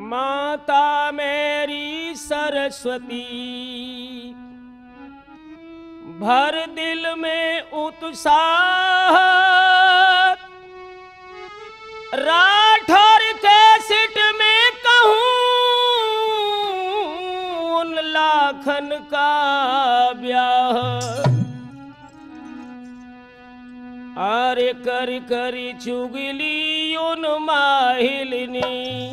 माता मेरी सरस्वती भर दिल में उत्साह, राठौर के सिट में कहूँ उन लाखन का ब्याह। आरे कर करी चुगली उन माहिलनी,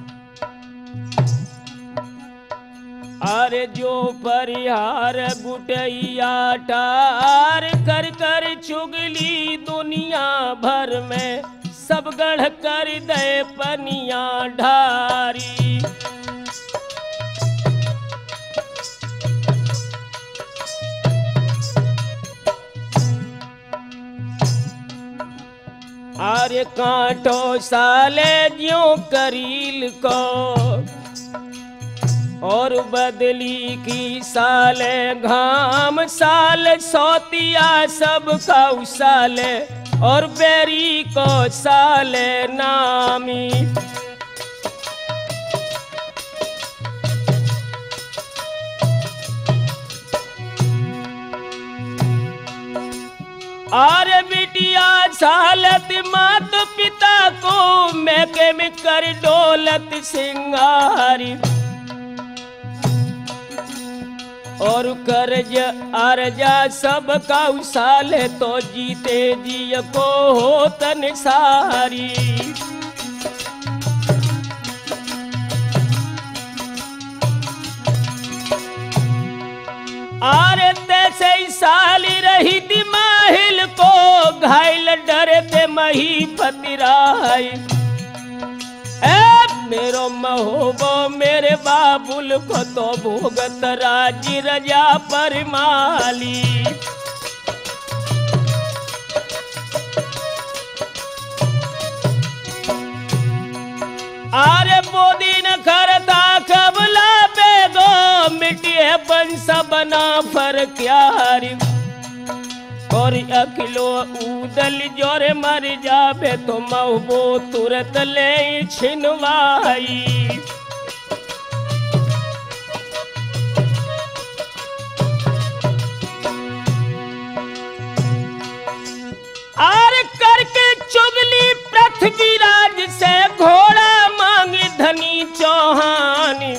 अरे जो परिहार गुटैया टार कर कर चुगली दुनिया भर में सब गढ़ कर दे पनिया ढारी। अरे कांटो साले ज्यों करील को और बदली की साले घाम साल सोतिया सब का साले और बेरी को साले नामी। अरे बिटिया सालत मात पिता को मैं के में कर डोलत सिंगारी, और कर्ज अर्जा सब का साले तो जीते जिय को हो तन सारी। आरे तैसे ही साली रही दिमाहिल को घायल डरे ते मही पतिराई। मेरो महोबो मेरे बाबुल को तो भोगत राजी रजा परमाली। आरे बोदी न करता कबला बेगो मिटिए बंस बना फर क्यारी, और अखिलो उदल जोरे मर जाबे तो महबो तुरत ले छिनवाई। आर करके चुगली पृथ्वीराज से घोड़ा मांगी धनी चौहानी,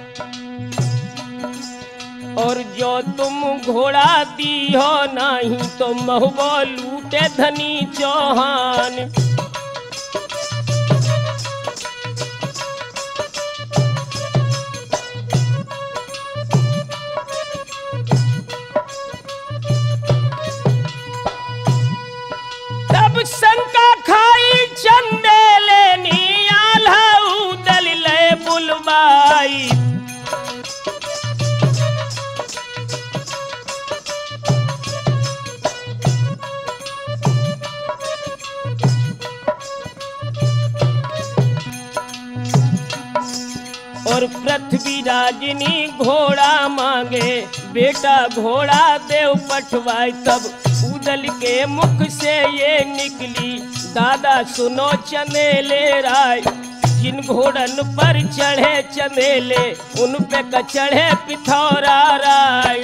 और जो तुम घोड़ा दी हो नहीं तो महबो लूटे धनी चौहान। तब शंका खाई चंदे लेनी आल्हा उदल ले बुलवाई। और पृथ्वीराजनी घोड़ा मांगे बेटा घोड़ा देव पठवाई। तब उदल के मुख से ये निकली दादा सुनो चंदेले राय, जिन घोड़न पर चढ़े चंदेले उन पे चढ़े पिथौरा राय।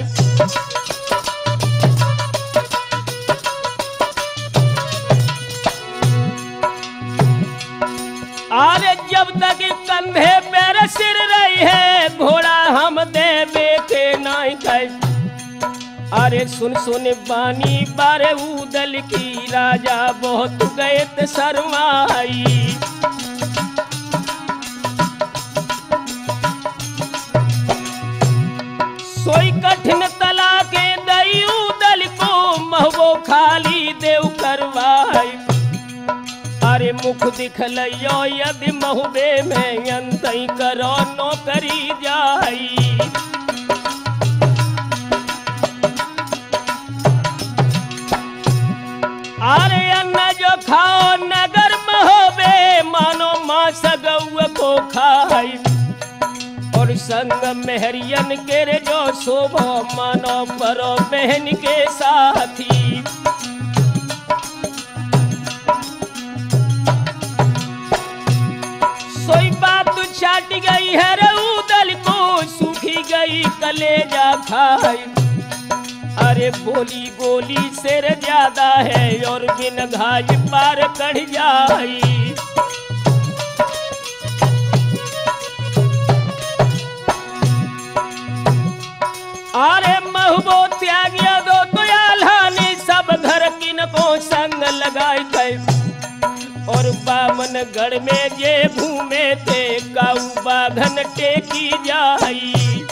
अरे जब तक कंधे पैर सिर रही है घोड़ा हम देवे के नहीं गए। अरे सुन सुन बानी बारे उदल की राजा बहुत गए शर्माई। सोई कठिन तला के दई उदल को महबो खाली देव करवाई। अरे मुख दिखलयो यदि महुबे में अंतई करो नौकरी जाई। अरे अन्न जो खाओ नगर महोबे मानो माँ सगौ को खाई, और संग मेहरियन के रे जो शोभो मानो परो बहन के साथी। सोई बात छाट गई है रे उदल को, सूखी गई कलेजा खाई। अरे बोली गोली शेर ज्यादा है और बिन घाय पार कढ़ जाई। अरे महबो त्यागिया दो दयालानी, सब घर किन को संग लगाई गए। और बामनगढ़ में जे घूमे थे, काऊ बाघन टेकी जाई।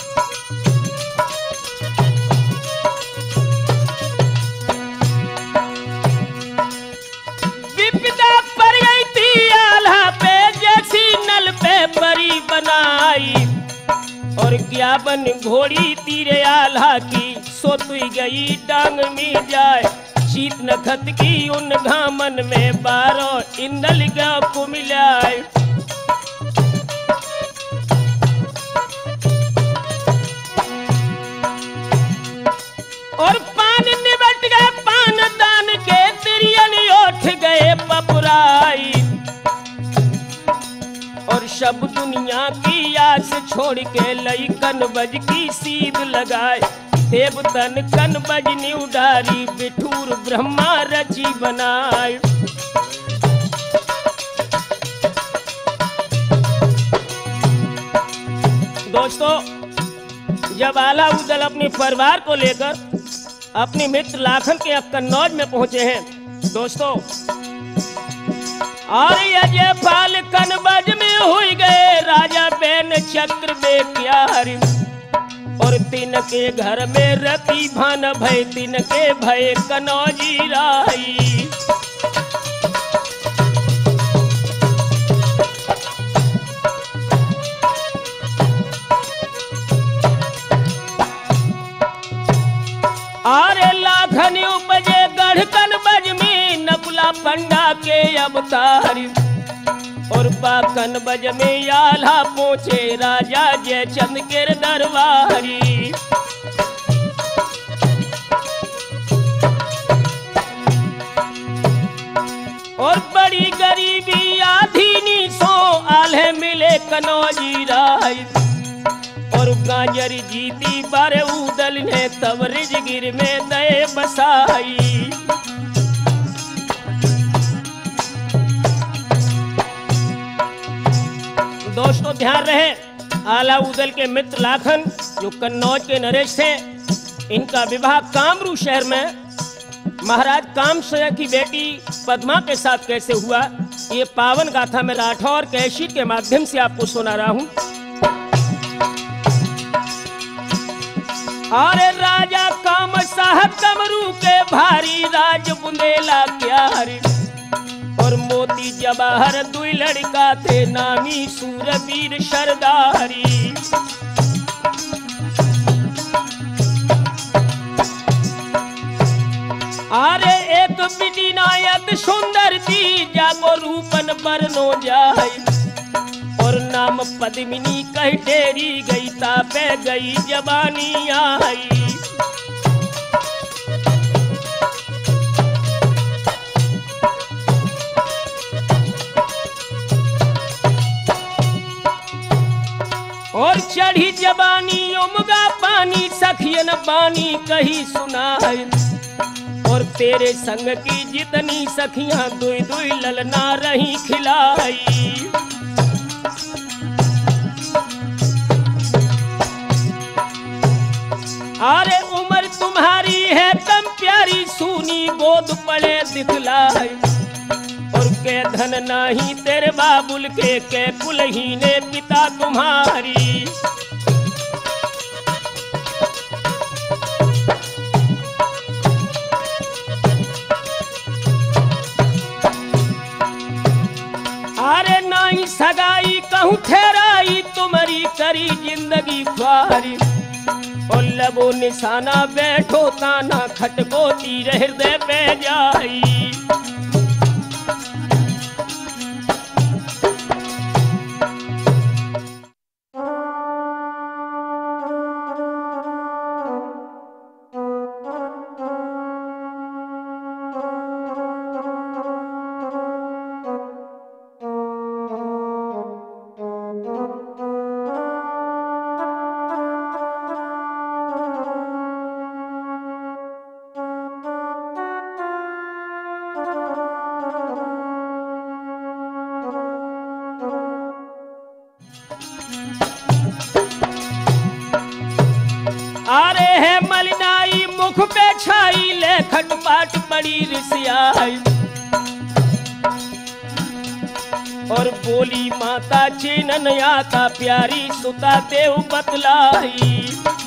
विपदा पर गई थी आल्हा पे, जैसी नल पे परी बनाई। और क्या बन घोड़ी तीरे आल्हा की, सोतुई गई डांग में जाए। शीत नखत की उन घामन में, 12 इंदल को मिलाए। और पान निबट गए पान दान के, तिरियन उठ गए पपुराई। और सब दुनिया की आस छोड़ के, लई कनबज की सीध लगाए। देवतन कनबज ने उडारी, बिठूर ब्रह्मा रची बनाए। दोस्तों, जब आला उदल अपने परिवार को लेकर अपने मित्र लाखन के कन्नौज में पहुंचे हैं दोस्तों, और यजे पाल कनबज में हुई गए राजा बेन चक्र बेक्यारी। और तीन के घर में रति भान भय, तीन के भय कनौजी राई। आरे लाखन उपजे गढ़ कनबज में, नकुला पंडा के अवतारी। और कनबज में आल्हा पहुंचे राजा जयचंद के दरबारी। और बड़ी गरीबी आधीनी सो, आल्हे मिले कनौजी राय। और गांजर जीती बारे उदल ने, तब रिजगिर में दए बसाई। दोस्तों ध्यान रहे, आला उदल के मित्र लाखन जो कन्नौज के नरेश थे, इनका विवाह कामरू शहर में महाराज कामसया की बेटी पद्मा के साथ कैसे हुआ, ये पावन गाथा में राठौर कैसेट के माध्यम से आपको सुना रहा हूं। अरे राजा काम साहब कमरू के भारी, राज बुंदेला क्यारी। और मोती जवाहर दुई लड़का थे, नामी सूरवीर सरदारी। अरे एक बिटी नायक सुंदर थी, जाको रूपन बरनो जाए। और नाम पद्मिनी कह डेरी गई, तापे गई जवानी आई। और चढ़ी जवानी उमगा पानी, सखियन बानी कही सुनाई। और तेरे संग की जितनी सखियां, दुई दुई ललना रही खिलाई। अरे उम्र तुम्हारी है कम प्यारी, सूनी गोद पड़े दिखलाई। और के धन नाही तेरे बाबुल के कुलहीने पिता तुम्हारी। अरे नाही सगाई कहूँ ठहराई, तुम्हारी करी जिंदगी ख्वारी। और लबो निशाना बैठो ताना, खटको तीर हृदय पे जाई। है मलिनाई मुख पे छाई, ले खटपाट बड़ी रिसियाई। और बोली माता चीनन आता प्यारी, सुता देव बतलाई।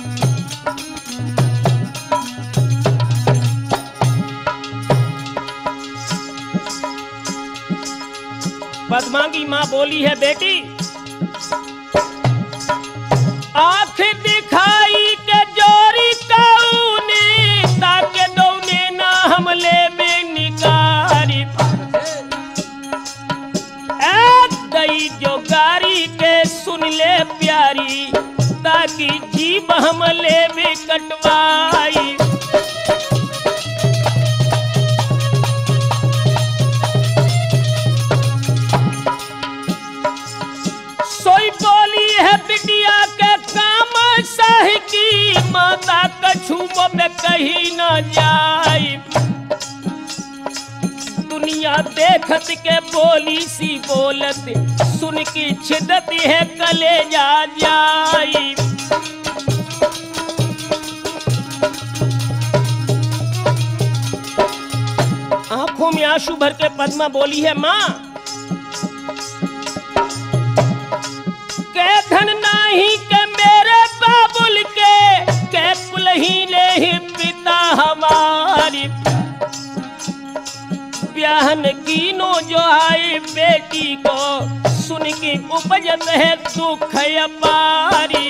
पद्मा की मां बोली है, बेटी आंख दिखाई के जोरी काऊने, ताके दौने ना हमले में निकारी। दई जो गारी के सुन ले प्यारी, ताकि जीभ हमले में कटवाई। सोई बोली है बिटिया के काम सही की, माता कछु में कहीं न जाई। दुनिया देखत के बोली सी बोलत, सुन की छिदत है कलेजा जाई। आंखों में आंसू भर के पद्मा बोली है, मां के धन नहीं के मेरे बाबुल के पुलही ले ही पिता हमारी। ब्याहन कीनो जो आए बेटी को, सुन की उपजत है दुख अपारी।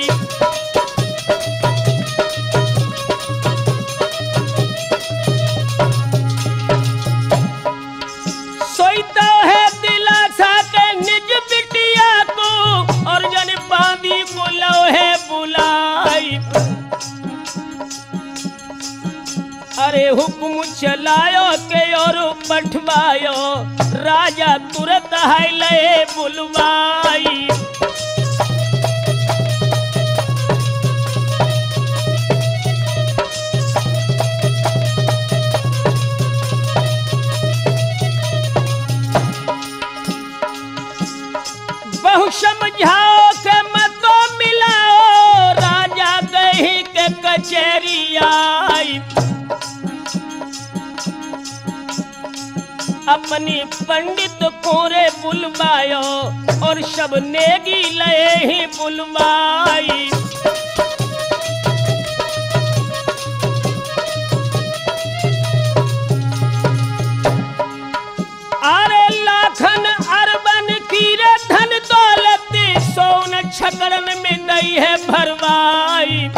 सोईता है दिलासा के निज बिटिया को, और जन बांधी को लो है बुलाई। अरे हुक्म चलायो के और पठवायो, राजा तुरंत है ले बुलवाई। बहु समझाओ के मतो मिलाओ, राजा गही के कचहरी आई। अपनी पंडित कोरे बुलवायो, और सब नेगी लए ही बुलवाई। अरे लाखन अरबन की रे धन दौलत, सोन छकरन में नहीं है भरवाई।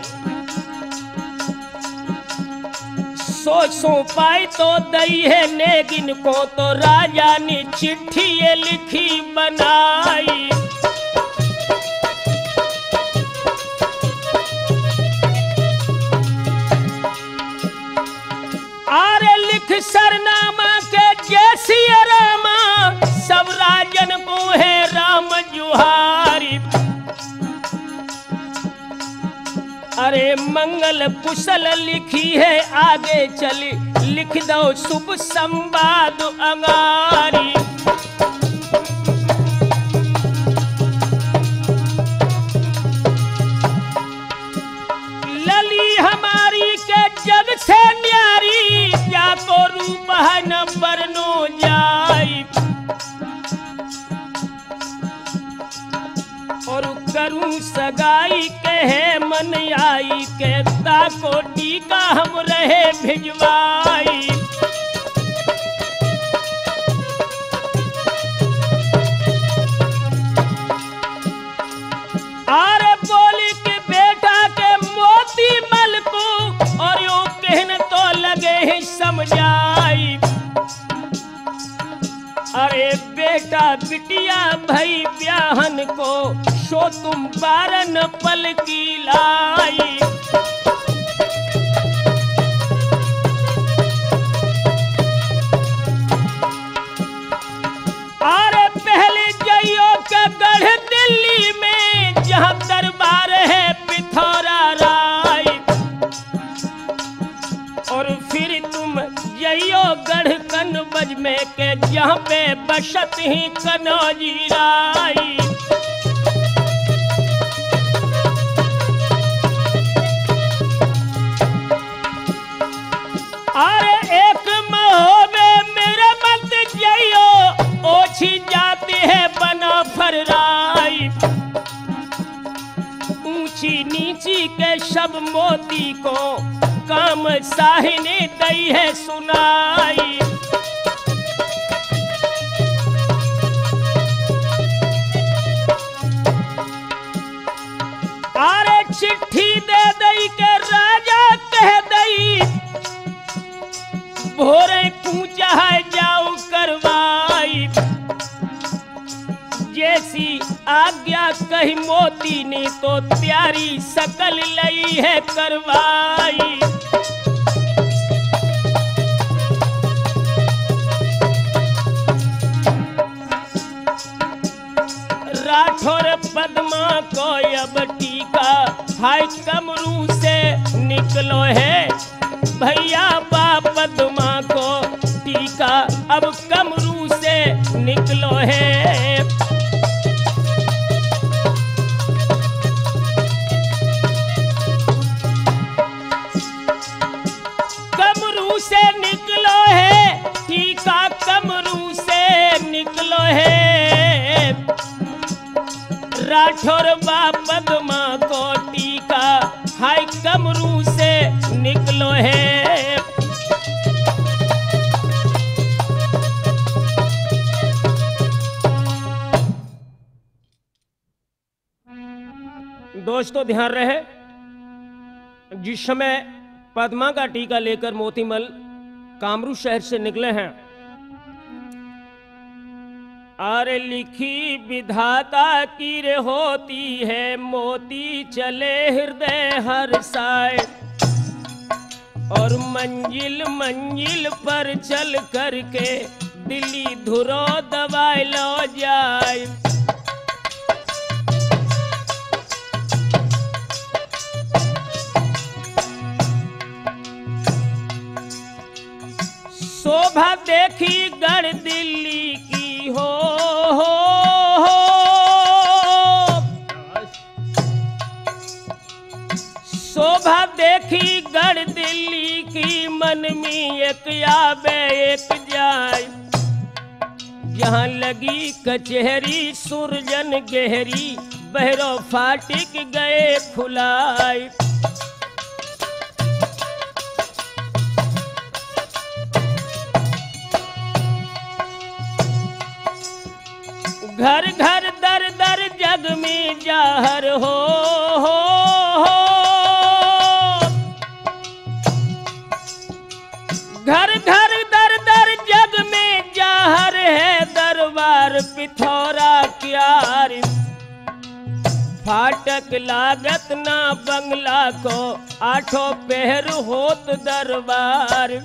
सो पाई तो दई है नेगिन को, तो राजा ने चिट्ठी ये लिखी बनाई। आरे लिख सरनामा के जैसी रामा, सब राजन को है राम जुहारी। अरे मंगल कुशल लिखी है आगे चली, लिख दो शुभ संवाद अंगारी। लली हमारी के जग से न्यारी, जाको रूप है न बरनो जाई। और करूं सगाई कहे मन आई, कहता को टीका हम रहे भिजवाई। आरे बोली के बेटा के मोती मल को, और यो कहने तो लगे ही समझाई। अरे बेटा बिटिया भई ब्याहन को, सो तुम बारन पल की लाई। अरे पहले जइयो के गढ़ दिल्ली में, जहाँ दरबार है पिथौरा राय। और फिर तुम जइयो गढ़ कनबज में के, जहाँ पे बसत ही कनौजी राई। नीची के सब मोती को काम साही ने दई है सुनाई। अरे चिट्ठी दे दई के राजा कह दई भोरे कूचा है जाऊ करवाई। जैसी आज्ञा कही मोती ने तो प्यारी सकल लई है करवाई। राठौर पद्मा को अब टीका हाय कमरू से निकलो है भैया बा पद्मा को टीका अब कमरू से निकलो है। कमरू से निकलो है टीका कमरू से निकलो है। राठौर बा पद्मा को टीका हाय कमरू से निकलो है। दोस्तों ध्यान रहे, जिस समय पद्मा का टीका लेकर मोतीमल कामरू शहर से निकले हैं, अरे लिखी विधाता की रे होती है मोती चले हृदय हर साए। और मंजिल मंजिल पर चल करके दिल्ली धुरो दवाई लो जाए। शोभा देखी गढ़ दिल्ली की हो शोभा देखी गढ़ दिल्ली की मन में एक आवे एक जाए। जहाँ लगी कचहरी सुरजन गहरी बहरो फाटिक गए खुलाए। घर घर दर दर जग में जाहर हो घर घर दर दर जग में जाहर है दरबार पिथौरा क्यार। फाटक लागत ना बंगला को आठों पहर होत दरबार।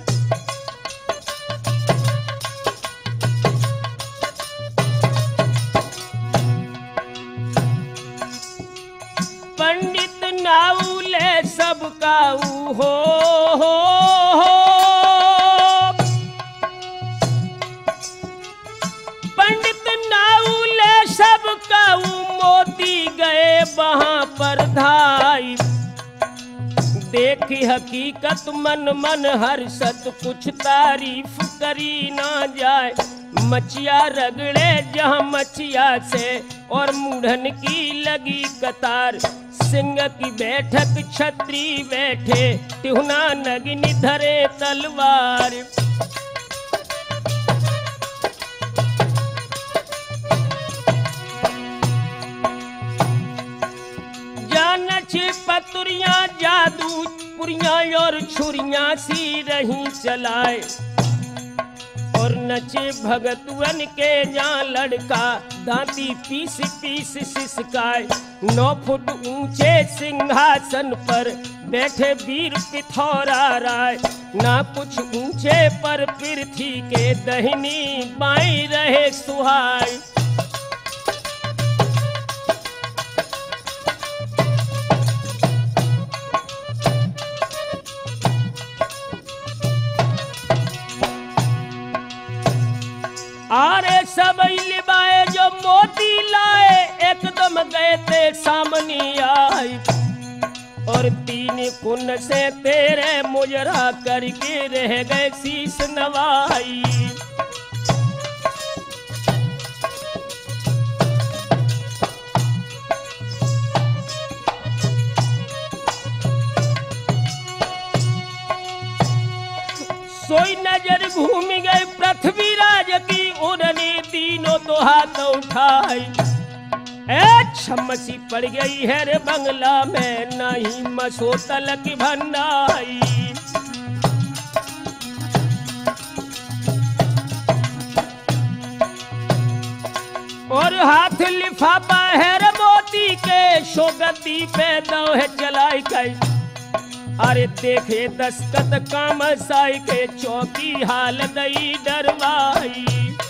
पंडित नाउले सबका हो पंडित नाउले सबका मोती गए वहां पर धाई। देखी हकीकत मन मन हर्षत कुछ तारीफ करी ना जाए। मचिया रगड़े जहाँ मचिया से और मूढ़न की लगी कतार। सिंह की बैठक छत्री बैठे तिहुना नगिनी धरे तलवार। जानच पतुरियां जादू पुरियां और छुरियां सी रही चलाए। और नचे भगतवन के जहाँ लड़का दांती पीस पीस सिसकाए। 9 फुट ऊंचे सिंहासन पर बैठे वीर पिथौरा राय। ना कुछ ऊंचे पर पृथ्वी के दहिनी बाई रहे सुहाय। आरे सब लिबाए जो मोती लाए एकदम गए थे सामने आई। और 3 कुन से तेरे मुजरा करके रह गए शीश नवाई। सोई नजर घूम गई पृथ्वीराज की, उन्होंने तीनों तो हाथ उठाई। छमसी पड़ गई है रे बंगला में, नहीं मसोतल की भन्नाई। और हाथ लिफाफा है रे मोती के, शोगती पे दो है चलाई गई। अरे देखे दस्खत काम साई के, चौकी हाल दई डरवाई।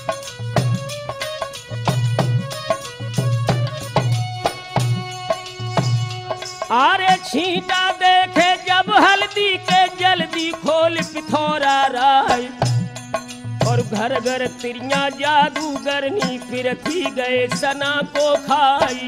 अरे छींटा देखे जब हल्दी के, जल्दी खोल पिथौरा राय। और घर घर तिरिया जादूगरनी, फिर थी गए सना को खाई।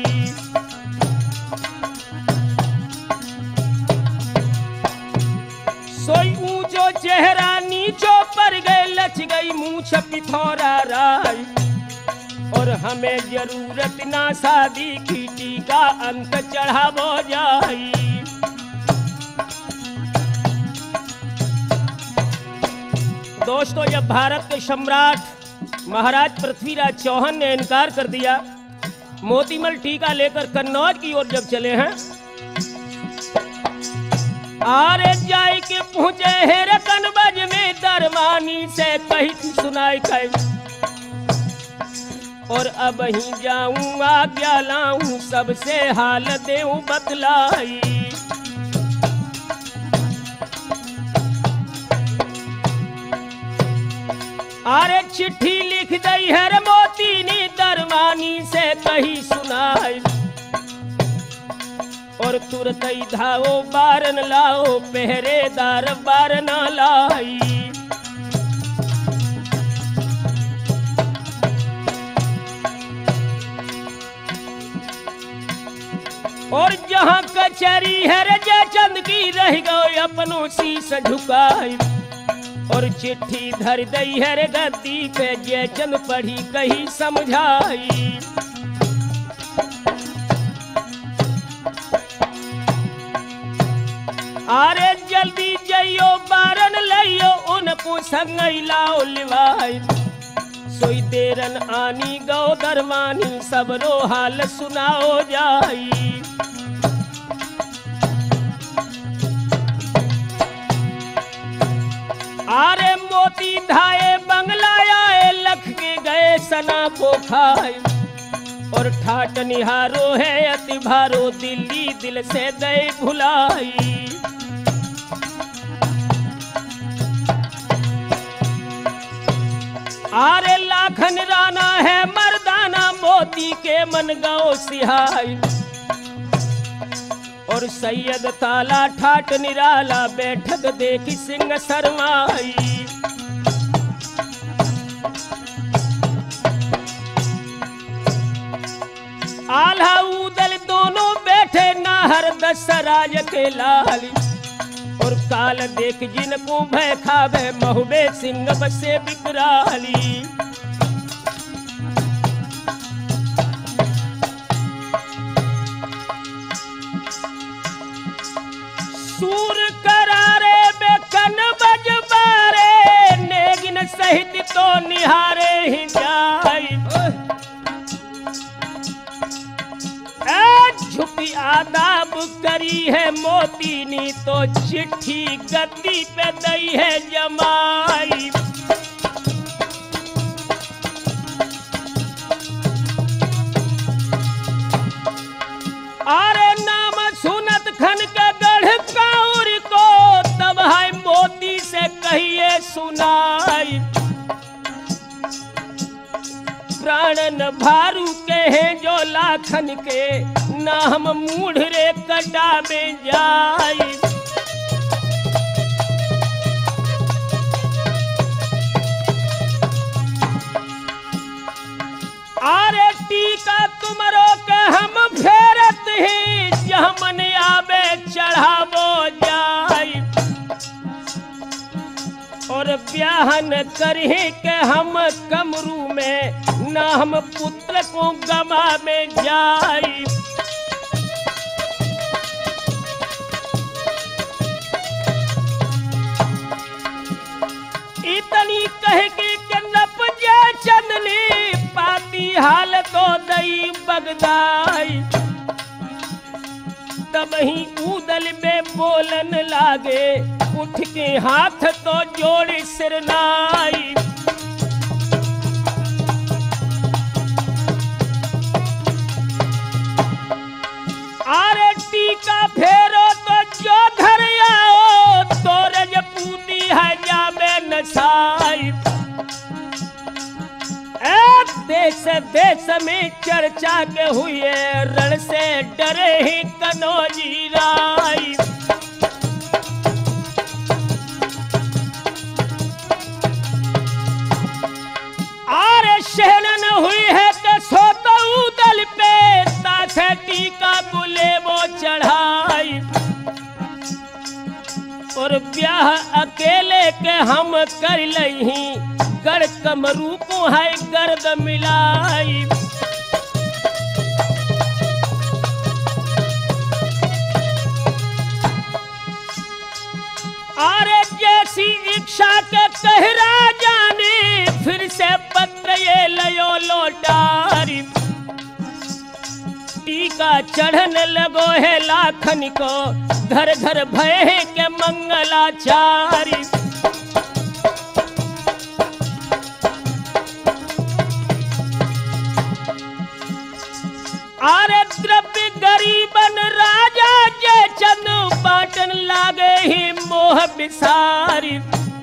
सोई ऊंचो चेहरा नीचो पर गए, लच गई मूछ पिथौरा राय। और हमें जरूरत ना शादी की, टीका अंक चढ़ावो जाई। दोस्तों, जब भारत के सम्राट महाराज पृथ्वीराज चौहान ने इनकार कर दिया, मोतीमल टीका लेकर कन्नौज की ओर जब चले हैं, आरे जाय के पहुंचे हेर कनबज में, दरवानी से कही थी सुनाई कही। और अब ही जाऊं आज्ञा लाऊं, सबसे हाल देऊं बतलाई। अरे चिट्ठी लिख दई है रे मोती ने, दरवानी से कही सुनाई। और तुरंत ही धाओ बारन लाओ, पहरेदार बारना लाई। और जहां कचहरी है रे जयचंद की, रह गए अपनों शीश झुकाई। और चिट्ठी धर दई है रे गद्दी पे, जयचंद पढ़ी कही समझाई। अरे जल्दी जइयो बारन लइयो, उनको संग लाओ लिवाई। सोई देरन आनी गौ दरवानी, सबरो हाल सुनाओ जाई। आरे मोती धाए बंगला आए, लख के गए सना को खाए। और ठाट निहारो है अति भारो, दिल्ली दिल से गए भुलाई। आरे लाखन राना है मर्दाना, मोती के मन गाओ सिहाई। और सैयद ताला ठाट निराला, बैठक देखी सिंह शर्माई। आल्हा उदल दोनों बैठे, नाहर दशराज के लाली। और काल देख जिनको भय खावे, महुबे सिंह बसे बिकराली। सूर करारे बेकन बजबारे, नेगिन सहित तो निहारे ही जाई। झुकी आदाब करी है मोती नी, तो चिट्ठी गद्दी पे दई है जमाई। अरे नाम सुनत खन के गढ़ काउर को, तब है मोती से कहिए सुनाई। प्राणन भारू कहे जो लाखन के, ना हम मूढ़ रे कटा में जाई। आरे टीका तुमरो के हम फेरत ही, जहाँ मन आवे चढ़ावो जाई। और ब्याहन करही के हम कमरू में, ना हम पुत्र को गमा में जाई। जाई। तब ही उदल में बोलन लागे, उठ के हाथ तो जोड़ सिर नाई। आरे टीका फेरो तो जो घर आओ, तो रजपूती है जामे नसाई। देश देश में चर्चा के हुए, रण से डरे ही कनौजी राई। आरे शहनन हुई है तो सोतो उदल पे, तासे टीका गुले वो चढ़ाई। और ब्याह अकेले के हम कर लही, गढ़ कमरू को है गर्द मिलाई। अरे जैसी इच्छा के कह राजा ने, फिर से पत्र ये लयो लौटारी। टीका चढ़न लगो है लाखन को, घर घर भय के मंगलाचारी। आरे द्रव्य गरीबन राजा जे चंद, बाटन लागे ही मोह बिसारी।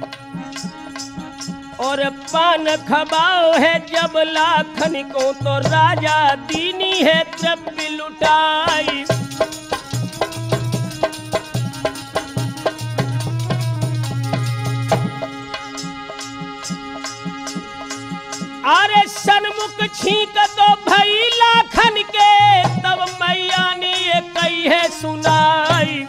और पान खबाओ है जब लाखन को, तो राजा दीनी है द्रव्य लुटाई। अरे सन्मुख छींक तो भई लाखन के, तब मैया ने ये कही है सुनाई।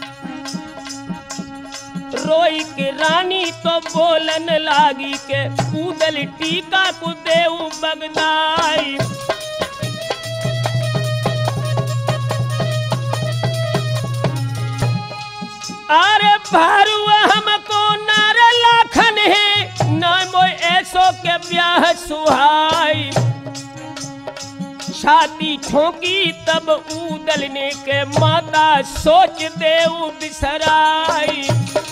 रोई की रानी तो बोलन लागी के, उदल टीका को देऊ बगदाई। अरे भारुआ हमको नार लाखन है, न मोय ऐसो के ब्याह सुहाई। छाती ठोकी तब उदल ने के, माता सोच देऊ बिसराई।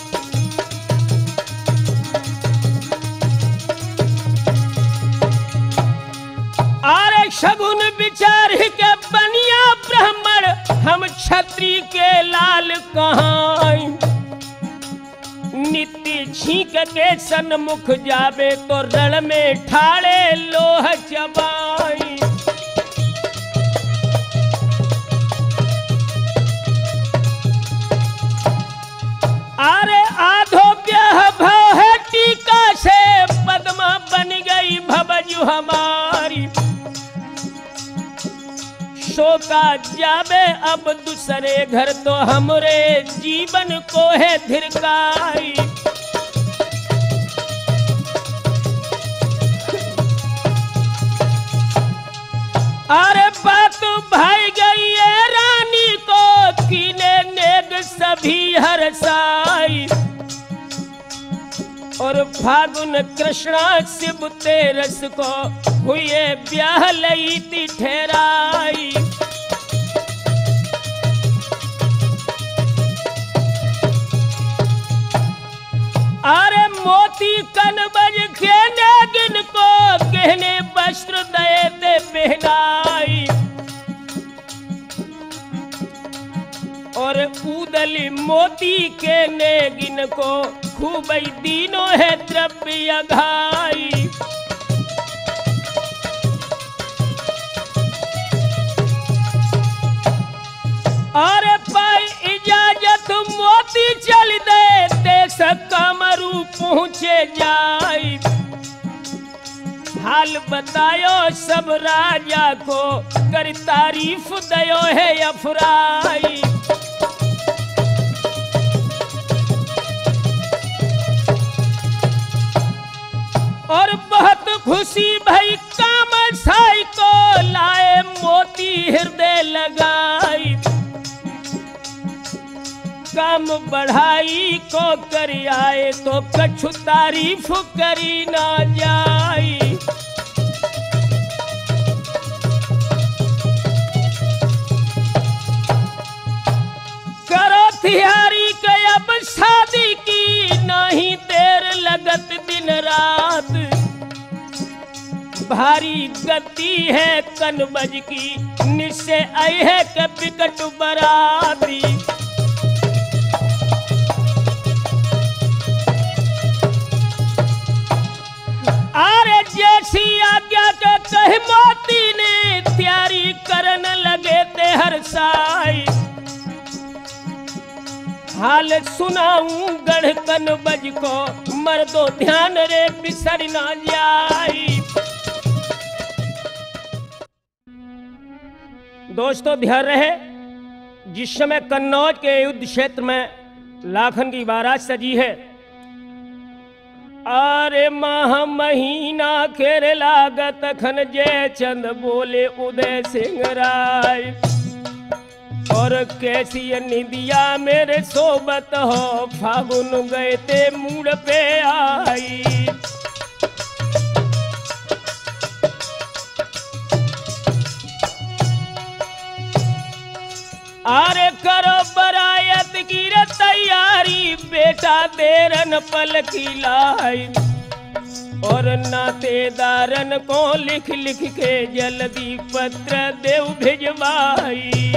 अरे शगुन विचार के बनिया ब्राह्मण, हम क्षत्रिय के लाल कहाई। नित्य छींक के सन्मुख जावे, तो रण में ठाड़े लोह चबाई। अरे आधो ब्याह भाव है टीका से, पद्मा बन गई भवजु हमारी। शोका जावे अब दूसरे घर, तो हमरे जीवन को है धिरकाई। अरे बात भाई गई है रानी को, कीने नेग सभी हरसाई। और फागुन कृष्णा शिव तेरस को, हुए ब्याह लई थी ठहराई। अरे मोती कनबज के नेगिन को, गहने वस्त्र दए दे पहनाई। और उदली मोती के नेगिन को, खूब दीनों है द्रव्य घाई। अरे पाई इजाजत मोती चल दे, देश कमरू पहुँचे जाई। हाल बतायो सब राजा को, कर तारीफ दयो है अफराई। और बहुत खुशी भई कामल साई को, लाए मोती हृदय लगाई। काम बढ़ाई को कर आए, तो कछु तारीफ करी ना जाई। होशियारी के अब शादी की नहीं देर लगत दिन रात। भारी गति है कनबज की निश्चय आई है के बिकट बराबरी। अरे जैसी आज्ञा के कह मोती ने तैयारी करन लगे ते हर साई। हाल सुनाऊं गढ़ कनबज को मर्दो ध्यान रे बिसर ना जाई। दोस्तों ध्यान रहे, जिस समय कन्नौज के युद्ध क्षेत्र में लाखन की बारात सजी है, अरे माह महीना खेर लागत खन जय चंद बोले उदय सिंह राय। और कैसी निदिया मेरे सोबत हो फागुन गए ते मूड पे आई। अरे करो बरायत की रे तैयारी बेटा देरन पल की लाई। और नातेदारन को लिख लिख के जल्दी पत्र देव भिजवाई।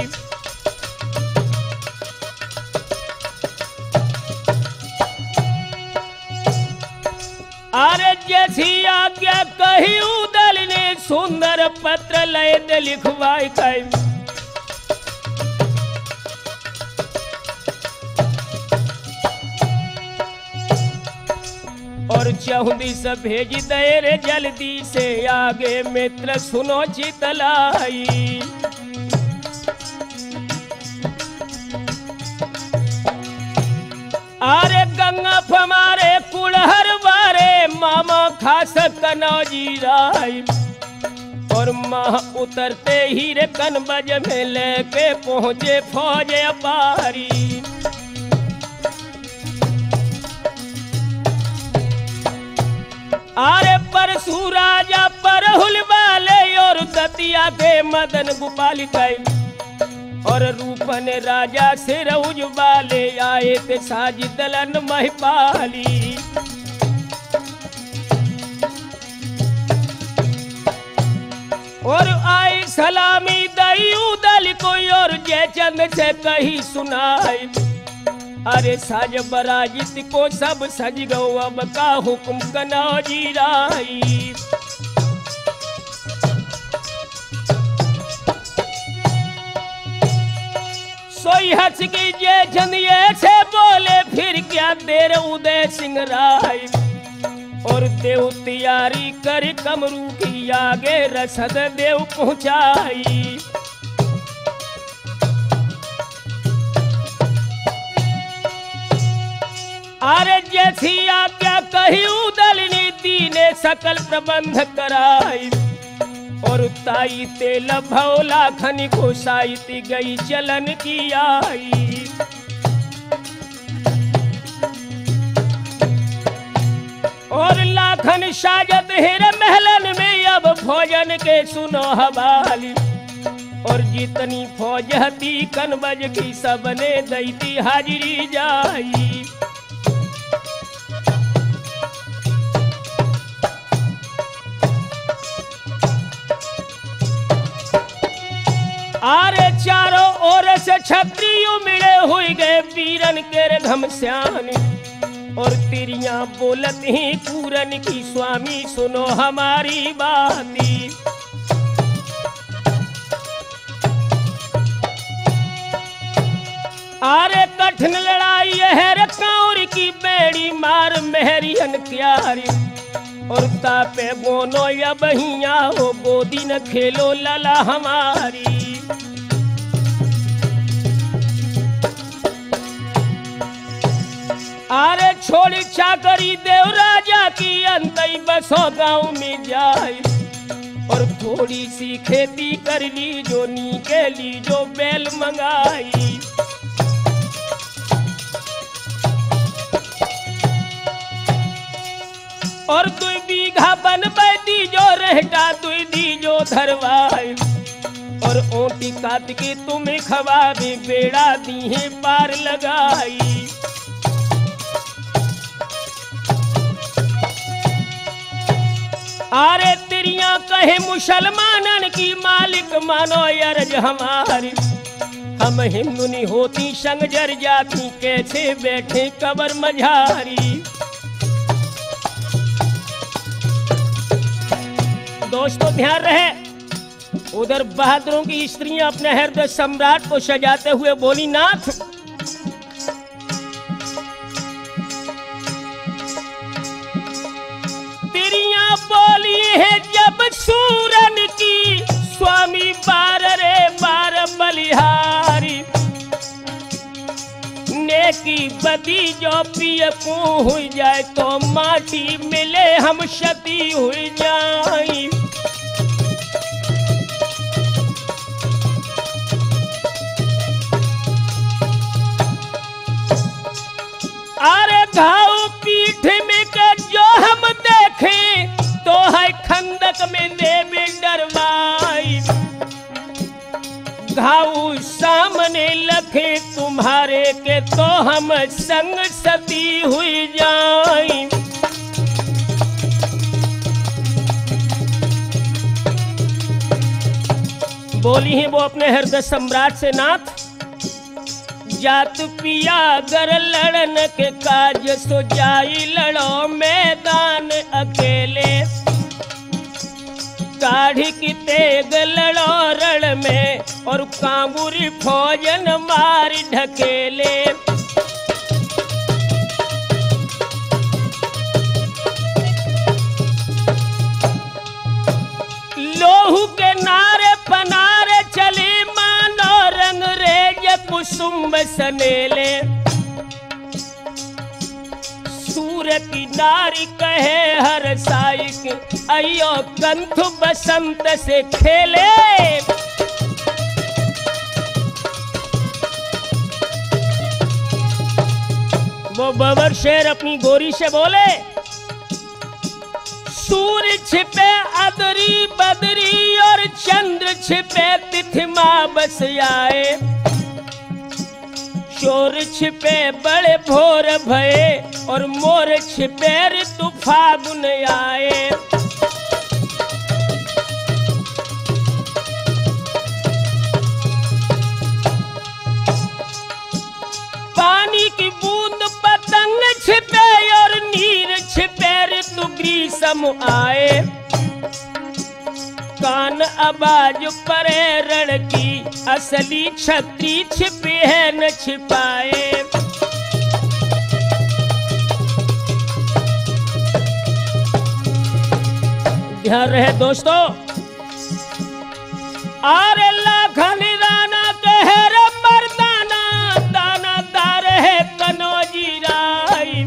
अरे जैसी आज्ञा कही उदल ने सुंदर पत्र लय दे लिखवाई कई। और चौदी से भेज दे रे जल्दी से आगे मित्र सुनो चितलाई। अरे गंगा फमारे कुड़हर वारे मामा खास कनौजी राय। और माह उतरते ही रे कनबज में लेके पहुंचे फौज अपारी। अरे परसू राजा परहुल वाले और दतिया के मदन गोपाल कई। और रूपन राजा से रउज वाले आए ते साज दलन महिपाली। और आई सलामी दई उदल कोई और जयचंद से कही सुनाई। अरे साज बराजित को सब सज गो अब का हुक्म कनौजी राई। सोई हंस की जयचंद ये से बोले फिर क्या देर उदय सिंह राय। और देव तैयारी कर कमरू की आगे रसद देव पहुंचाई। अरे जैसी आज्ञा कही उदल नीति ने सकल प्रबंध कराई। और ताई तेल भौला खनि को साइती गई चलन की आई। और लाखन साजत हिर महलन में अब भोजन के सुनो हवाली। और जितनी फौज हती कनबज की सबने दैती हाजिरी जाई। आरे चारों ओर से छत्री मिले हुए गए वीरन के घमश्यान। और तिरियां बोलत ही पूरन की स्वामी सुनो हमारी बाती। आरे कठिन लड़ाई है कांवर की बेड़ी मार मेहरियन क्यारी। और तापे बोनो या बहिया हो गोदी न खेलो लला हमारी। आरे छोड़ी चाकरी देव राजा की अंतई बसो गांव में जाए। और थोड़ी सी खेती कर ली जो नी के ली जो बैल मंगाई। और 2 बीघा बन बैती जो रहता 2 दी जो धरवाई। और और ओटी काट के तुम्हें खवाबे बेड़ा दीहे पार लगाई। अरे तिरिया कहे मुसलमानन की मालिक मानो अर्ज हमारी, हम हिंदू नहीं होती संग जर जाती कैसे बैठे कबर मझारी। दोस्तों ध्यान रहे, उधर बहादुरों की स्त्रियां अपने हृदय सम्राट को सजाते हुए बोली, नाथ तिरिया बोली है जब सूरन की स्वामी बार रे बार बलिहारी, नेकी बदी जो पिय को हुई जाए तो माटी मिले हम क्षति हुई जाई। अरे घाव पीठ में कर जो हम देखें तो है खंदक में देवी डरवाई, घाव सामने लखे तुम्हारे के तो हम संग सती हुई जाई। बोली ही वो अपने हृदय सम्राट से, नाथ जात पिया गर लड़न के काज सो जाई लड़ो मैदान अकेले, काढ़ी की तेग लड़ो रण में और कांगुरी फौजन मारी ढकेले। लोहू के नारे पनारे चली मानो रंग रेज कुसुम सनेले, सूर की नारी कहे हर साइक अयो कंथ बसंत से खेले। वो बबर शेर अपनी गोरी से बोले, सूर्य छिपे अदरी बदरी और चंद्र छिपे तिथिमा बस आए, चोर छिपे बड़े भोर भये और मोर छिपे ऋतु फागुन आए। पानी की बूंद पतंग छिपे और नीर छिपे ऋतु ग्रीष्म आए, कान आवाज परे रण की असली छत्री छिपी है न छिपाए। ध्यान रहे दोस्तों, आरे लाखन राना कहे रे मर्दाना, दाना दार है कनौजी राई,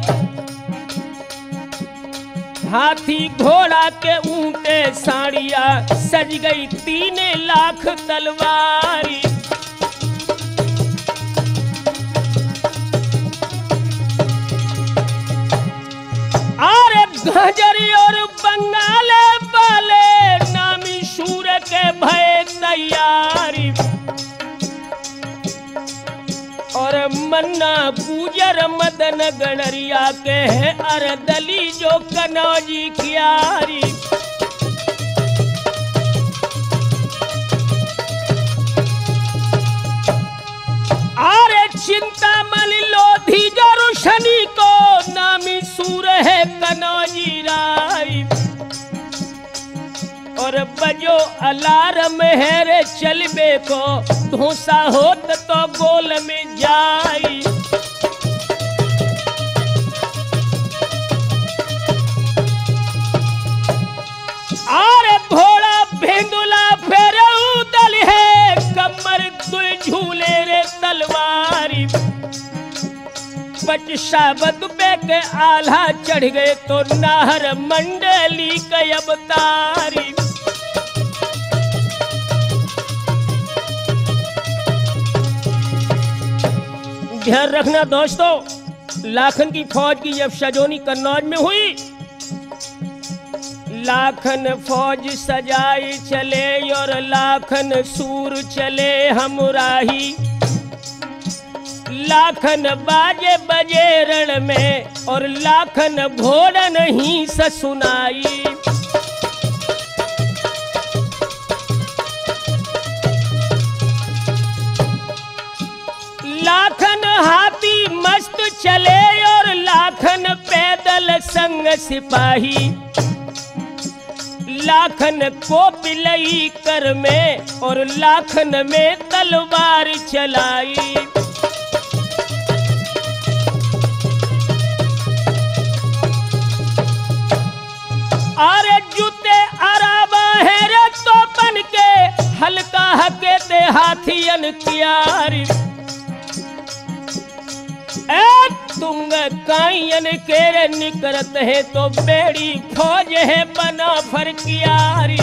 हाथी घोड़ा के ऊंटे साड़िया सज गई 3 लाख तलवारी। अरे गजरी और बंगाले वाले नामी शूर के भय तैयारी, और मन्ना गुजर मदन गणरिया के है अरदली जो कनौजी क्यारी। अरे चिंता मन लोधी जो रोशनी को नामी सूर है कनौजी राई, और बजो अलार्म है रे चलबे को धोसा होत तो गोल में जाई। अरे घोड़ा भेंदुला फेर उदल है, कमर दुल झूले रे तलवारी, पचशाबद पे के आल्हा चढ़ गए तो नाहर मंडली के अवतारी। ध्यान रखना दोस्तों, लाखन की फौज की जब सजोनी कन्नौज में हुई, लाखन फौज सजाई चले और लाखन सूर चले हमराही। लाखन बाजे बजे रण में और लाखन घोड़न ही ससुनाई। लाखन हाथी मस्त चले और लाखन पैदल संग सिपाही। लाखन को पिलई कर में और लाखन में तलवार चलाई। अरे जूते अराबा है रे तोपन के हल्का हके दे हाथियन कियारी। तुंग कायन केरे निकरत है तो बेड़ी फौज है बना फरकियारी।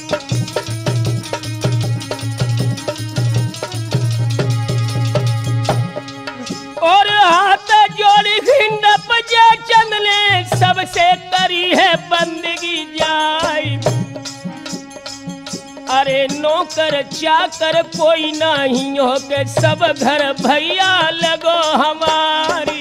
और हाथ जोड़ी घिंडप जे चंद ने सबसे करी है बंदगी जाई। अरे नौकर चाकर कोई नहीं हो के सब घर भैया लगो हमारी।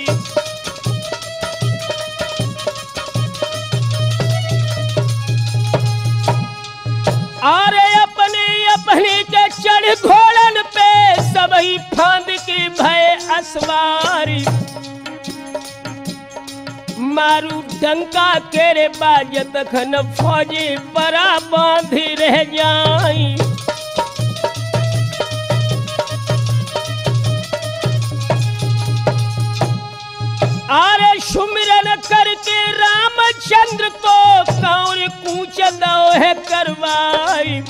अरे अपने अपने के चढ़ घोड़न पे सबही फांद की भय असवारी। मारू डंका केरे बाजत खन फौजी परा बांधी रह जाई। अरे सुमिरन करके रामचंद्र को कौर कूच दो है करवाई।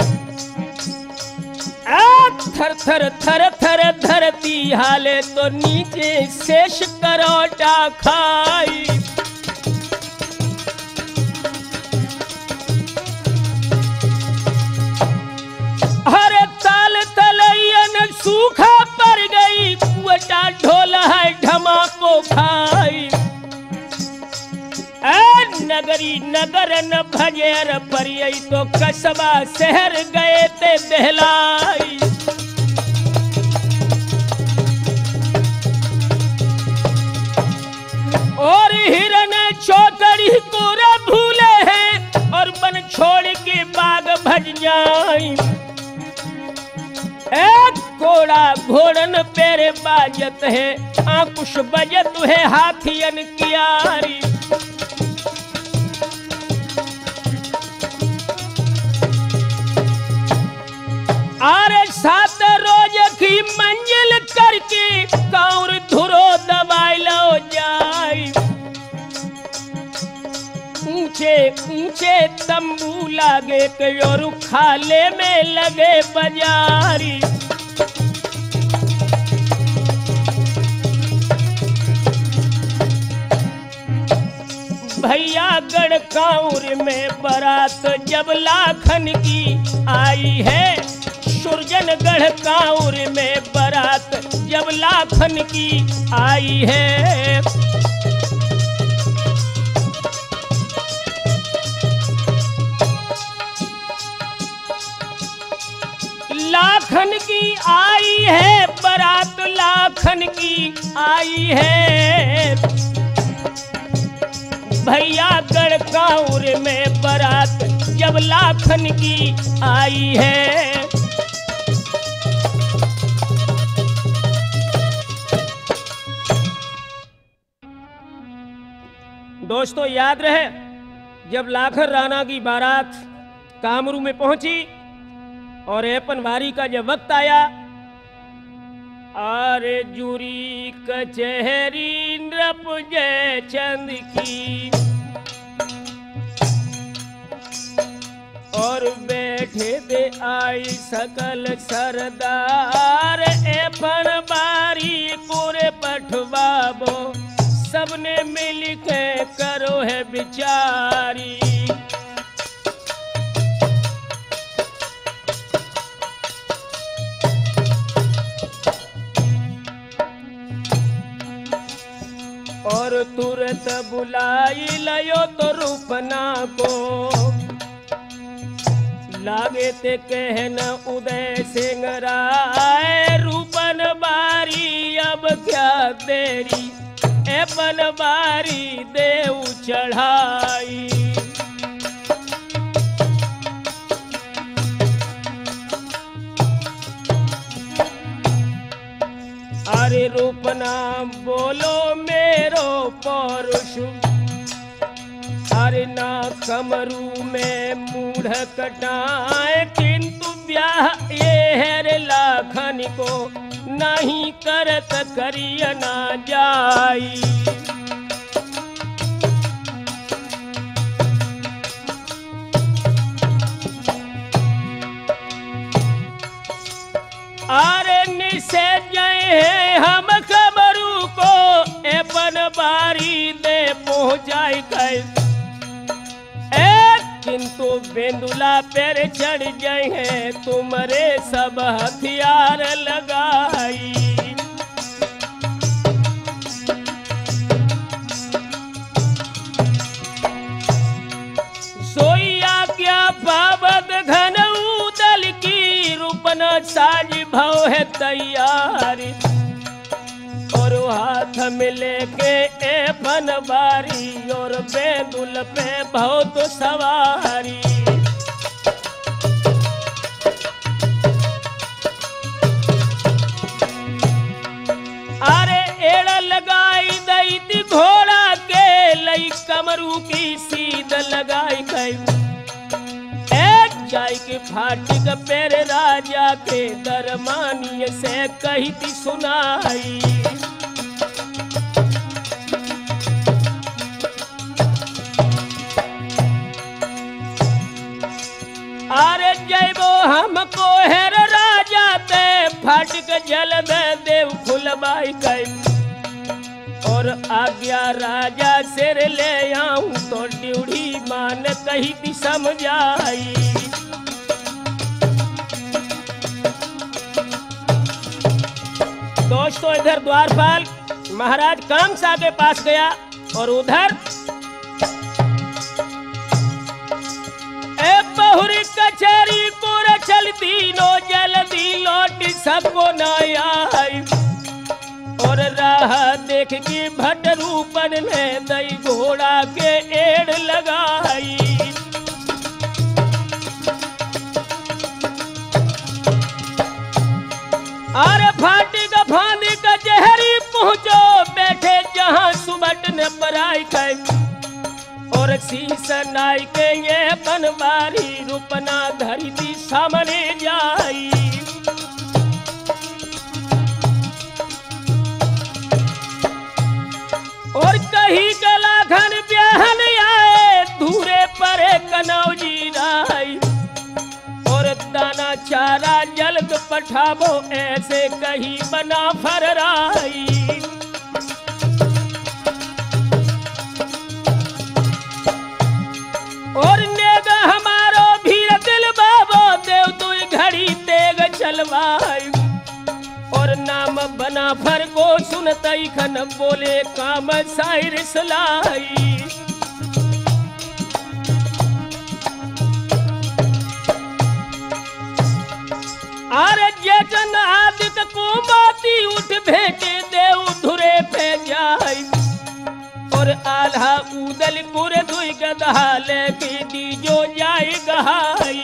थर थर थर थर धरती हाले तो नीचे शेष करोटा खाई। हरे ताल तलैयन सूखा पड़ गई कुटा ढोल है ढमाको खाई। नगरी नगर न भजेर परियई तो कस्बा शहर गए ते बहलाई। और हिरन चौकड़ी पूरा भूले हैं और बन छोड़ के बाग भज जाई। घोड़ा घोड़न पेरे बाजत है आंकुश बजत है हाथियन कियारी। अरे सात रोज की मंजिल करके कौर धुरो दबाई लो जाई। ऊंचे ऊंचे तंबू लागे के और खाले में लगे बाजारी। भैया गढ़ कांवर में बारात जब लाखन की आई है। सुरजनगढ़ कांवर में बारात जब लाखन की आई है। लाखन की आई है बारात लाखन की आई है। भैया गढ़ कांवर में बारात जब लाखन की आई है। दोस्तों याद रहे जब लाखन राणा की बारात कामरू में पहुंची और अपन वारी का जब वक्त आया। अरे जूरी कचहरी नृप जय चंद की और बैठे दे आई सकल सरदार। एपन बारी पूरे पठवाबो सबने मिल के करो है बिचारी। और तुरंत बुलाई लयो तो रूपना को लागे ते कहन उदय सिंह राय रूपन बारी अब क्या देरी ए बनवारी देव चढ़ाई। अरे रूपना बोलो मेरो पौरुष अरे ना कमरू में मूढ़ कटाए किंतु ब्याह ये है लाखन को नहीं करत करिय ना जाई। अरे निसे जय हम कमरू को एपन बारी दे पहुंचाई गए किंतु बेंदुला पैर चढ़ जाए हैं तुम्हारे सब हथियार लगाई। सोया क्या पावद घन उदल की रूपन साज भव है तैयारी और हाथ में लेके ए बनवारी और बेदुल पे बहुत सवारी। अरे एड़ा लगाई दई थी घोड़ा के लई कमरू की सीध लगाई गई जाय के फाटिक पैर राजा के दरमानिय से कही थी सुनाई। अरे जयबो हमको हेर राजा ते फाटिक जल दे देव खुलबाई गई और आज्ञा राजा सिर ले आऊं तो ड्यूढ़ी मान कही थी समझाई। दोस्तों इधर द्वारपाल महाराज कामसा के पास गया और उधर बहुरी कचहरी पुर चलती नो जल्दी लौट सबको न आई और राह देख के भट रूपन ने दई घोड़ा के एड़ लगाई। अरे फाटी का फांदी का जहरी पहुंचो बैठे जहां सुबट ने पराई खाई और शीश नाई के ये बनवारी रूपना धरती सामने जाई। और कहीं गला घन ब्याहन आए धूरे परे कनौजी राई और दाना चारा जल्द पठाबो ऐसे कहीं बना फरराई। और नेगा हमारो भीर दिल बाबो देव तू घड़ी तेग चलवाई और नाम बना फर को सुनतई खन बोले काम साइर सलाई। अरे जन आदित को मोती उठ भेटे देव धुरे पे जाई और आल्हा उदल पुर दुई गदहा लेके दीजो जाए गहाई।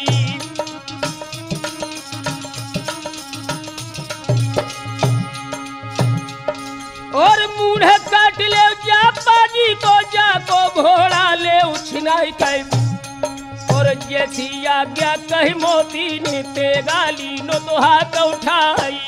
और मूढ़ काट ले जापा जी को जाको घोड़ा ले उछनाई कई और जैसी आज्ञा कही मोती ने तेगाली नो तो हाथ उठाई।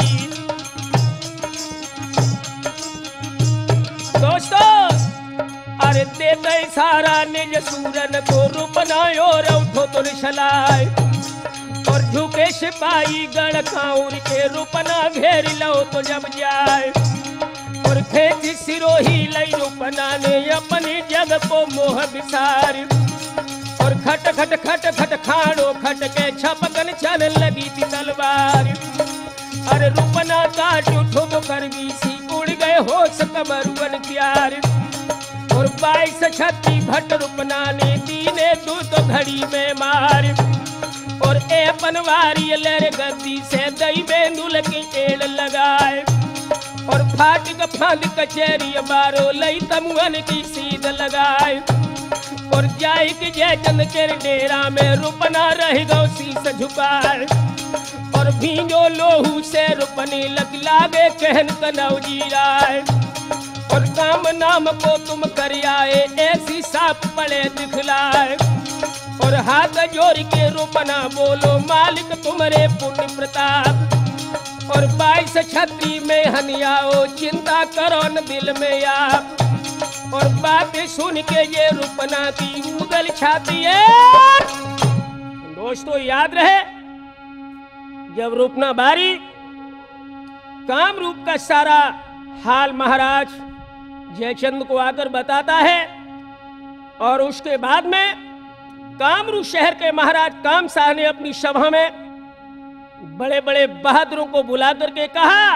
दोस्तों अरे दे दे सारा निज सूरन को रूपना और उठो तो निशलाए और झुके सिपाही गढ़ खाऊर के रूपना घेर लो तो जब जाए और खेच सिरोही लई रूपना ने अपनी जग को मोह बिसार और खट खट खट खट खाड़ो खट के छपकन चल लगी थी तलवार। अरे रूपना काट उठो तो कर बीसी उड़ गए होश कमरुअन प्यार और 22-36 भट रूपना ने दीने तू तो घड़ी में मार और ए पनवारी लहर गद्दी से दई बेंदुल की एड़ लगाए और फाटक फांद कचेरी बारो लई तमुअन की सीध लगाए और जाए कि जयचंद के डेरा में रुपना रह गौ शीस झुकाए और भींजो लोहू से रुपनी लग लागे कहन कनौजी राय और काम नाम को तुम कर आए ऐसी साफ पड़े दिखलाए और हाथ जोड़ के रुपना बोलो मालिक तुम्हारे पुण्य प्रताप और 22 छत्री में हनियाओ चिंता करो न दिल में आप और बातें सुन के ये रुपना की उगल छाती है। दोस्तों याद रहे जब रुपना बारी कामरूप का सारा हाल महाराज जयचंद को आकर बताता है और उसके बाद में कामरूप शहर के महाराज कामशाह ने अपनी सभा में बड़े बड़े बहादुरों को बुला करके कहा,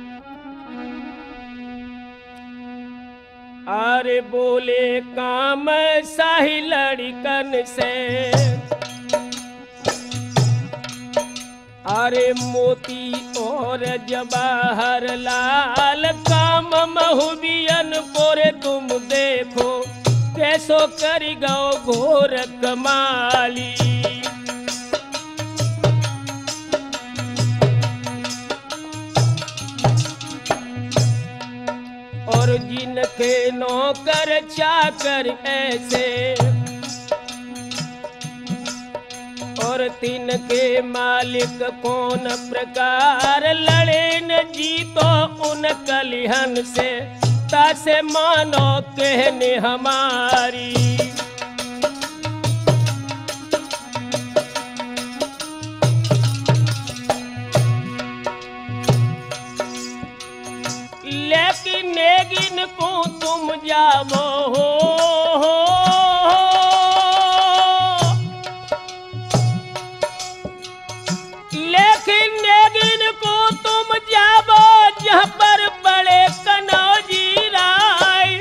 अरे बोले कामशाही लड़कन से अरे मोती और जवाहर लाल काम महुबियन पोरे तुम देखो कैसो करी गौ घोर कमाली और जिनके नौकर चाकर ऐसे और तिनके मालिक कौन प्रकार लड़े न जीतो उन कलिहन से तासे मानो कहने हमारी लेकिन नेगिन को तुम जावो लेकिन नेगिन को तुम जावो जहाँ पर बड़े कनौजी राय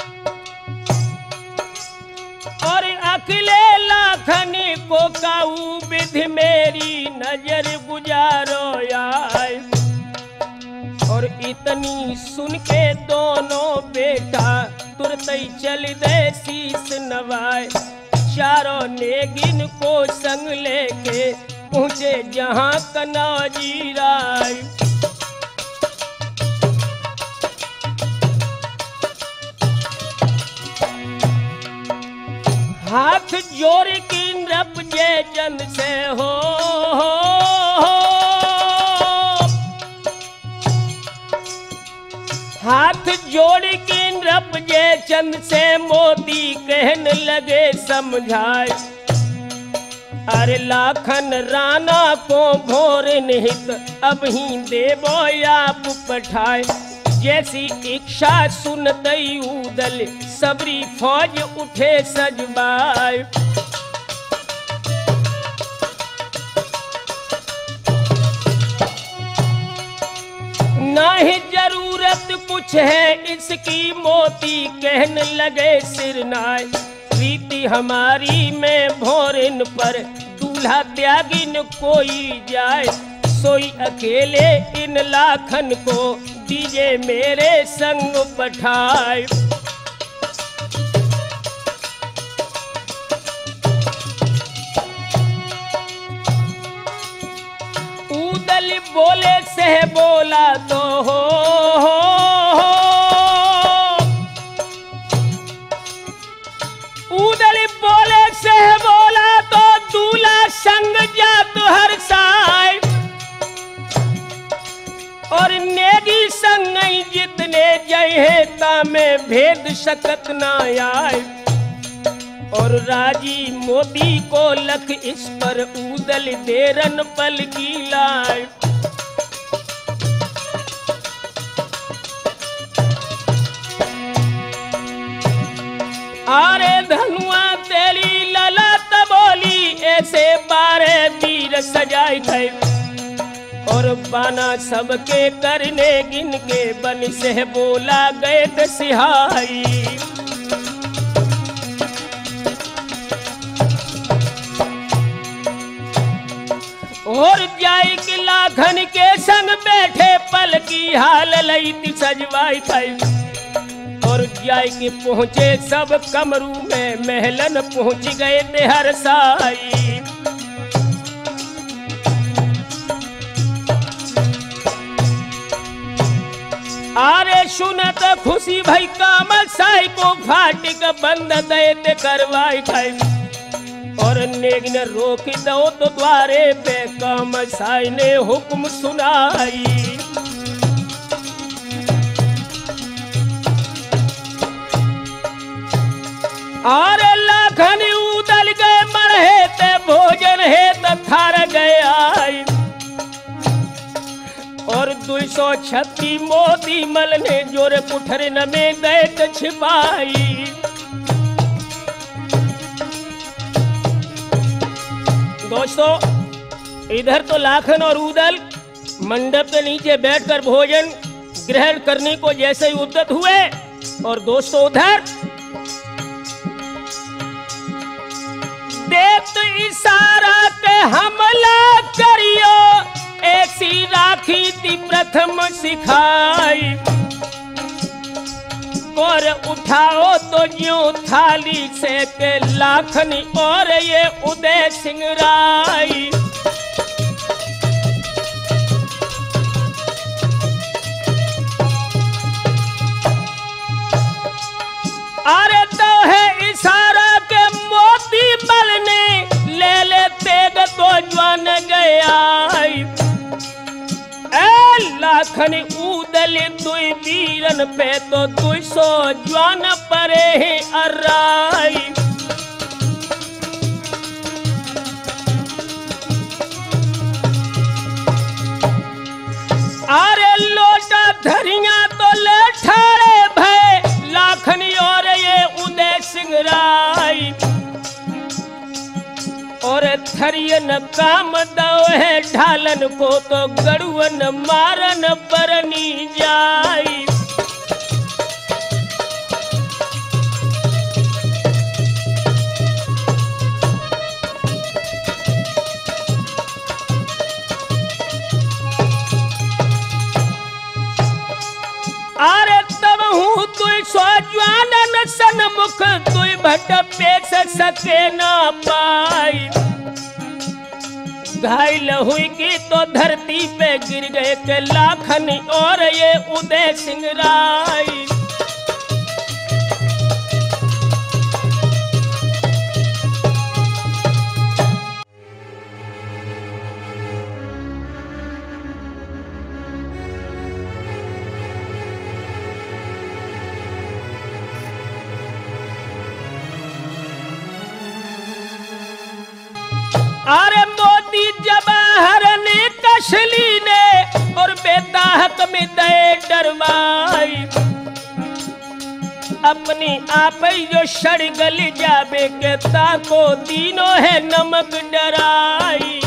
और अकेले लाखनी को काऊ विधि मेरी नजर गुजारो आए और इतनी सुन के दोनों बेटा तुरंत ही चल दे शीस नवाए चारों नेगिन को संग लेके पहुंचे जहां कनौजी राय हाथ जोड़ की नप जयचंद से हो हाथ जोड़ के नप जयचंद से मोती कहन लगे समझाए अरे लाखन राणा को भोर निहित अब ही देवो आप पठाए जैसी इच्छा सुनतई उदल सबरी फौज उठे सजबाए नहीं जरूरत कुछ है इसकी मोती कहन लगे सिरनाए प्रीति हमारी में भोरिन पर दूल्हा त्यागिन कोई जाए सोई अकेले इन लाखन को दीजे मेरे संग पठाए उदल बोले से बोला तो हो उदल बोले से बोला तो दूल्हा संग जा तो हर साय और नेगी संग जितने जय है तामे भेद सकत ना आए और राजी मोती को लख इस पर उदल देरन पल की लाए आरे धनुआ तेरी ललत बोली ऐसे बारे तीर सजाए गए और बाना सबके करने गिन के बन से बोला गए दसिहाई लाखन के संग बैठे पल की हाल लई सजवाई खाई और जाय के पहुँचे सब कमरू में महलन पहुँच गए थे हर साई। अरे सुनत खुशी भाई कामल साई को फाटिक बंद दे ते करवाई खाई और नेग ने रोक दो तो द्वारे पे कामल साई ने हुक्म सुनाई। अरे लाखन उदल गए मरहे ते भोजन है थार गए आई और 236 मोती मल ने जोर कुठर न में गए छिपाई। दोस्तों इधर तो लाखन और उदल मंडप के नीचे बैठकर भोजन ग्रहण करने को जैसे ही उद्यत हुए और दोस्तों उधर देख इशारा के हमला करियो ऐसी राखी थी प्रथम सिखाई और उठाओ तो यूं थाली से के लाखन और ये उदय सिंह राय। अरे तो है इशारा के मोती बल ने ले ले तेग तो ज्वान गया लाखन उदल दुई वीरन पे तो 200 ज्वान परे है अर्राई। अरे लोटा धरिया तो ले ठाड़े भय लाखन और ये उदय सिंह राय और थरियन काम दो है ढालन को तो गड़ुअन मारन बरनी जाई। अरे तब हूँ तुई स्वान सन्मुख तुई भट पेश सके ना पाई घायल हुई की तो धरती पे गिर गए के लाखन और ये उदय सिंह राय। अरे मोती जवाहर ने कशली ने और बेताहक में दे डरवाई अपनी आप ही जो सड़ गल जाबे के ताको तीनों है नमक डराई।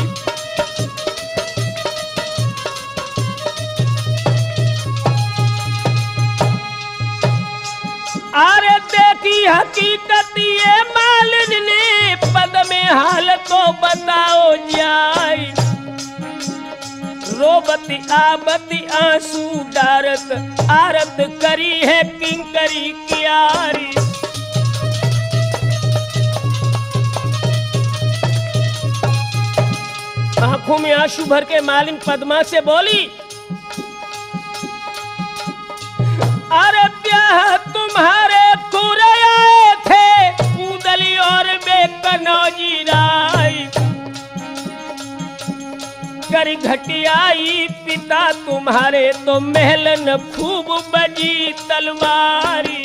अरे देखी हकीकत ये मालिन ने पद में हाल तो बताओ जाई रोबती आबती आंसू डारत आरत करी है किंकरी क्यारी। आंखों में आंसू भर के मालिन पद्मा से बोली अरे ब्याह तुम्हारे पूरे आए थे उदली और बेकनौजी राय कर घटियाई पिता तुम्हारे तो महलन खूब बजी तलवारी।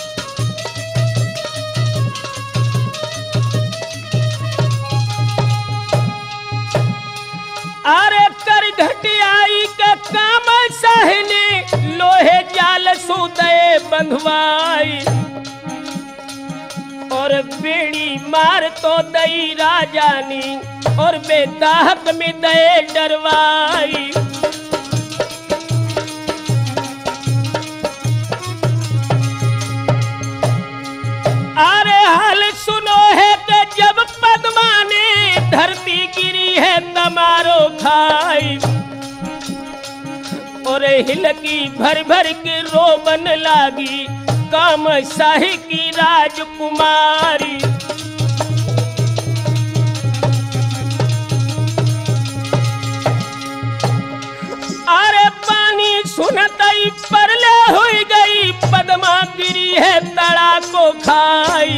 अरे कर घटियाई का काम सहने लोहे जाल सुदय बंधवाई और बेड़ी मार तो दई राजानी और बेदाहक में दे डरवाई। अरे हाल सुनो है कि जब पद्मा ने धरती गिरी है तमारो खाई और हिलकी भर भर के रोबन लागी काम शाही की राजकुमारी। अरे पानी सुनतई परले हुई गई पद्मा गिरी है तड़ा को खाई।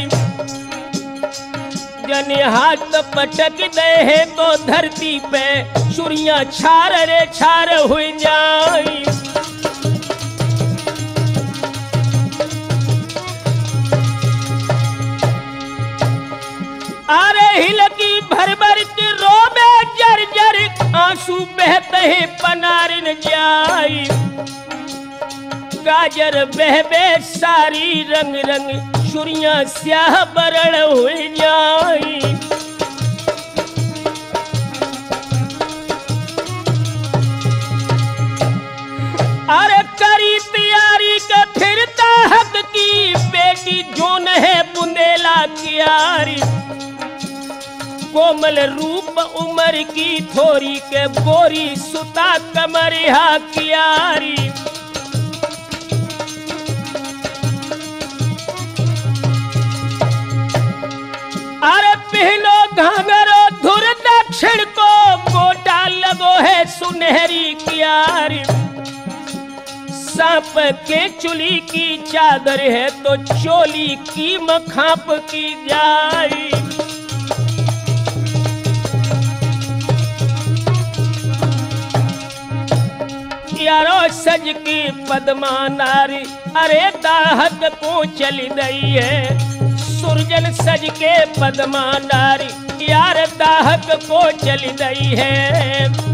जने हाथ पटक दे है तो धरती पे चुरियां छार रे छार हुई जाई। अरे हिलकी भर भर के रोबे जर जर आंसू बहते हैं पनारिन जाई। गाजर बहबे सारी रंग रंग चुरियां स्याह बरण हुई जाई। अरे करी तैयारी के फिरता हक की बेटी जोन है बुंदेला कियारी। कोमल रूप उमर की थोरी के गोरी सुता कमरिया कियारी। अरे पहनो घाघरो धुर दक्षिण को गोटा लगो है सुनहरी कियारी। सांप के चुली की चादर है तो चोली की मखाप की जाई। यारो सज की पद्मा नारी अरे दाहक को चली गई है। सुरजन सज के पद्मा नारी यार दाहक को चली गई है।